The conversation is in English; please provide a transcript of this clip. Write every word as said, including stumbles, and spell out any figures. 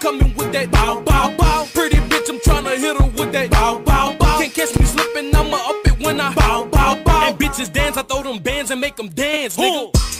coming with that bow, bow, bow. Pretty bitch, I'm tryna hit her with that bow, bow, bow. Can't catch me slipping, I'ma up it when I bow, bow, bow. And bitches dance, I throw them bands and make them dance, nigga.